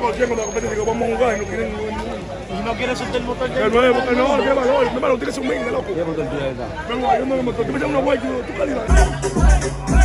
conocían cuando la competencia digo, vamos a jugar y no quieren. ¿Y no quieres soltar el motor de El nuevo, que no, qué valor, no me lo tienes un mil de loco. ¿Qué motor tú ya está? Vengo, yo no me motor, tú me echas una guay, tú calidad.